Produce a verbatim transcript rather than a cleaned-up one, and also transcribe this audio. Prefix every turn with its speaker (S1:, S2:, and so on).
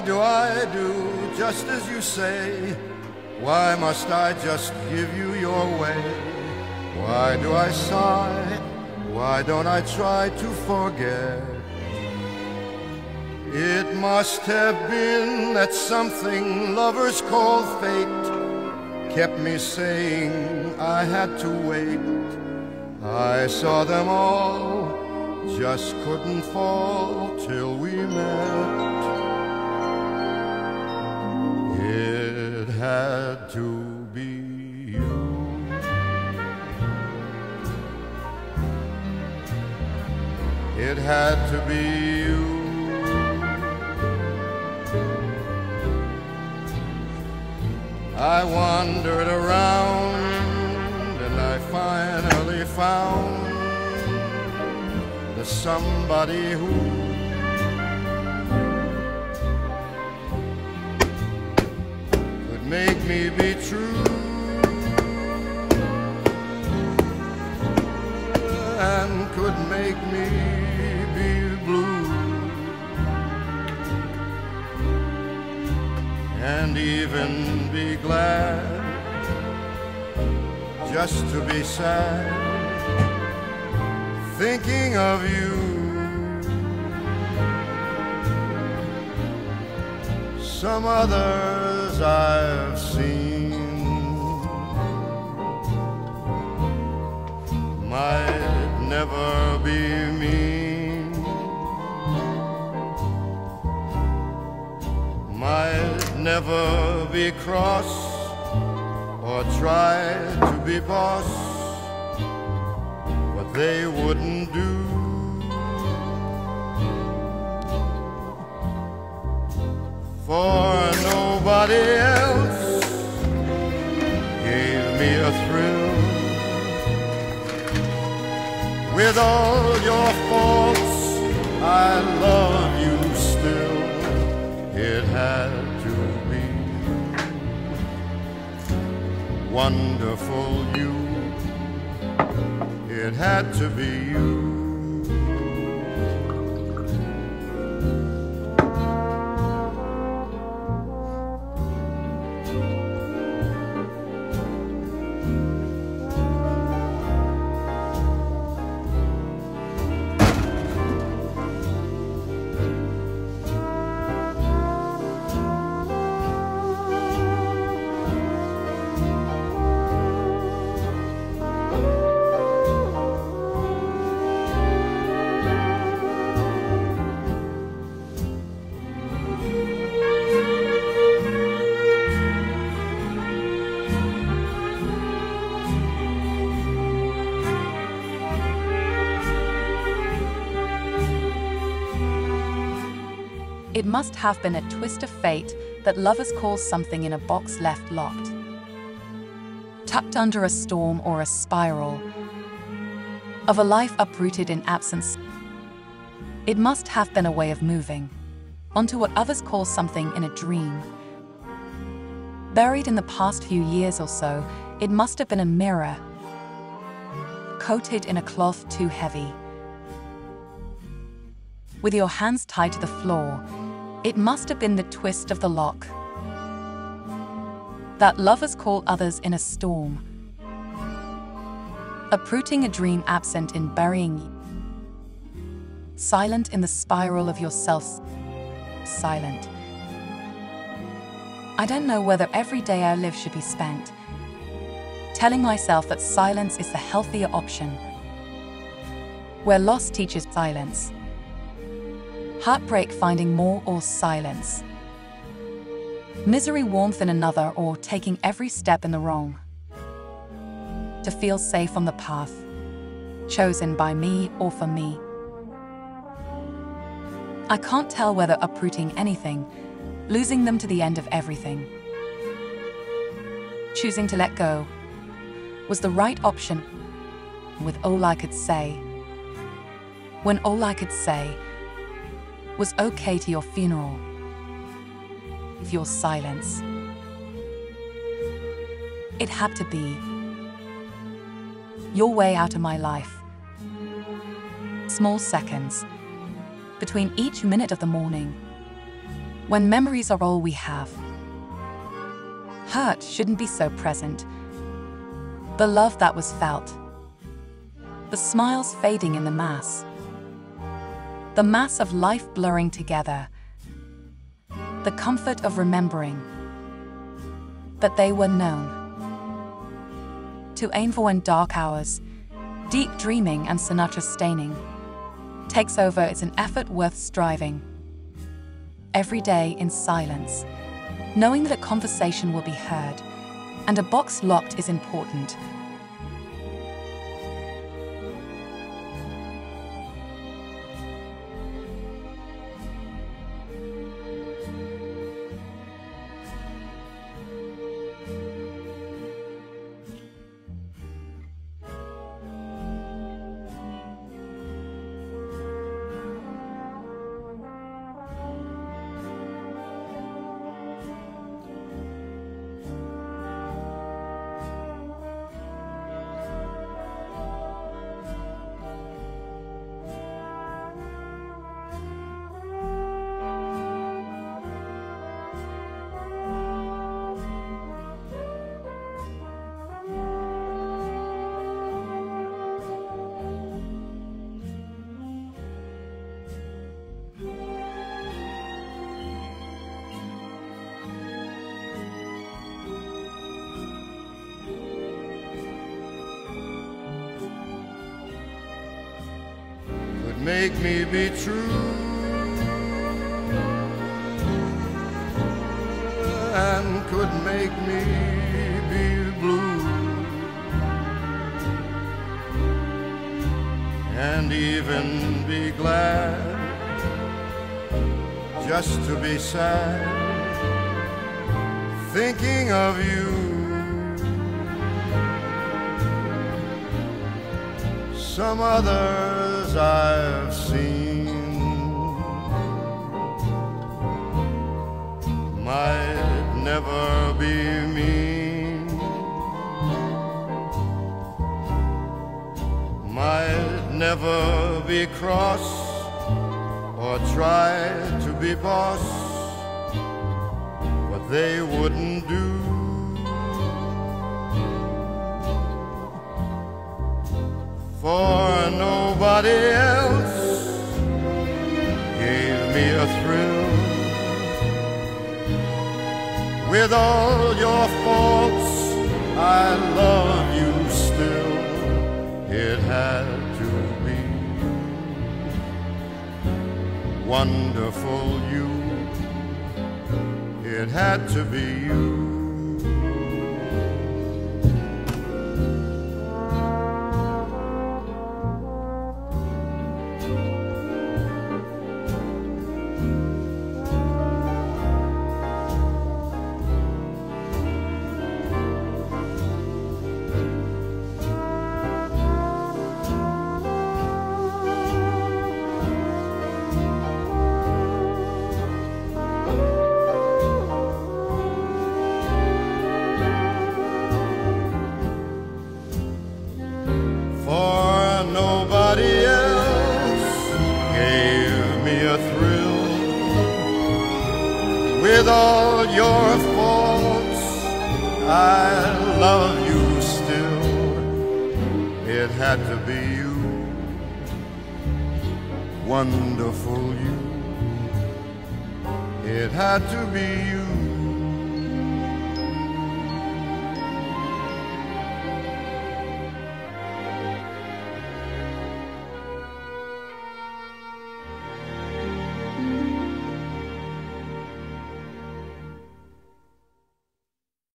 S1: do I do just as you say? Why must I just give you your way? Why do I sigh? Why don't I try to forget? It must have been that something lovers call fate kept me saying I had to wait. I saw them all, just couldn't fall till we met. It had to be you. It had to be you. I wandered around and I finally found the somebody who could make me be true and could make me be blue and even be glad just to be sad thinking of you. Some others I've seen might never be mean, might never be cross or try to be boss, but they wouldn't do. For nobody else gave me a thrill. With all your faults, I love you still. It had to be wonderful you. It had to be you.
S2: It must have been a twist of fate that lovers call something in a box left locked, tucked under a storm or a spiral of a life uprooted in absence. It must have been a way of moving onto what others call something in a dream. Buried in the past few years or so, it must have been a mirror, coated in a cloth too heavy. With your hands tied to the floor, it must have been the twist of the lock that lovers call others in a storm, uprooting a dream absent in burying you, silent in the spiral of yourself, silent. I don't know whether every day I live should be spent telling myself that silence is the healthier option, where loss teaches silence, heartbreak finding more or silence, misery warmth in another or taking every step in the wrong, to feel safe on the path chosen by me or for me. I can't tell whether uprooting anything, losing them to the end of everything, choosing to let go, was the right option with all I could say, when all I could say was okay to your funeral, of your silence. It had to be your way out of my life. Small seconds between each minute of the morning, when memories are all we have. Hurt shouldn't be so present. The love that was felt. The smiles fading in the mass. The mass of life blurring together. The comfort of remembering that they were known. To aim for when dark hours, deep dreaming and Sinatra staining takes over, it's an effort worth striving. Every day in silence, knowing that a conversation will be heard and a box locked is important.
S1: Make me be true and could make me be blue and even be glad just to be sad thinking of you. Some others I've seen might never be mean, might never be cross or try to be boss, but they wouldn't do. For nobody else gave me a thrill. With all your faults, I love you still. It had to be wonderful you. It had to be you. Nobody else gave me a thrill. With all your faults, I love you still. It had to be you, wonderful you. It had to be you.